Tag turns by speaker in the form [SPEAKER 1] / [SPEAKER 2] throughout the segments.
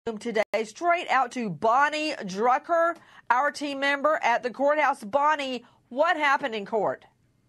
[SPEAKER 1] Today, straight out to Bonnie Drucker, our team member at the courthouse. Bonnie, what happened in court?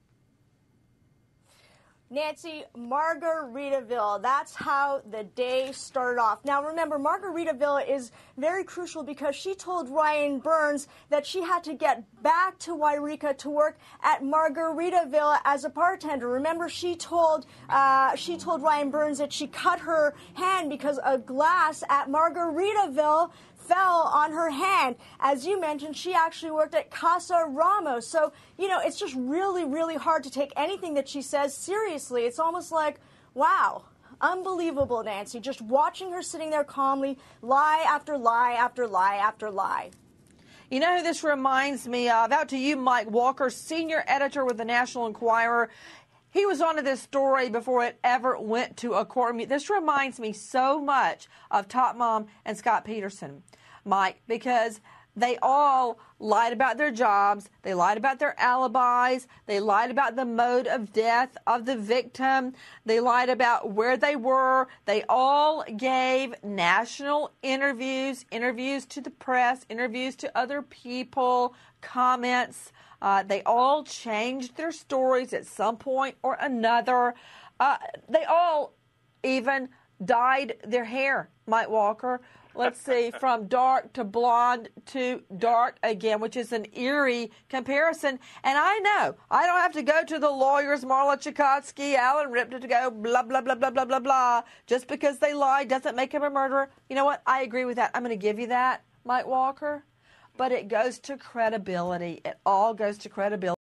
[SPEAKER 2] Nancy, Margaritaville. That's how the day started off. Now, remember, Margaritaville is very crucial because she told Ryan Burns that she had to get back to Wairika to work at Margaritaville as a bartender. Remember, she told Ryan Burns that she cut her hand because a glass at Margaritaville fell on her hand. As you mentioned, she actually worked at Casa Ramos. So, it's just really, really hard to take anything that she says seriously. It's almost like, wow, unbelievable, Nancy. Just watching her sitting there calmly, lie after lie after lie after lie.
[SPEAKER 1] You know who this reminds me of? Out to you, Mike Walker, senior editor with the National Enquirer. He was onto this story before it ever went to a courtroom. This reminds me so much of Top Mom and Scott Peterson, Mike, because they all lied about their jobs. They lied about their alibis. They lied about the mode of death of the victim. They lied about where they were. They all gave national interviews, interviews to the press, interviews to other people, comments. They all changed their stories at some point or another. They all even dyed their hair, Mike Walker. Let's see, from dark to blonde to dark again, which is an eerie comparison. And I know I don't have to go to the lawyers, Marla Chakotski, Alan Ripton, to go blah, blah, blah, blah, blah, blah, blah. Just because they lied doesn't make them a murderer. You know what? I agree with that. I'm going to give you that, Mike Walker. But it goes to credibility. It all goes to credibility.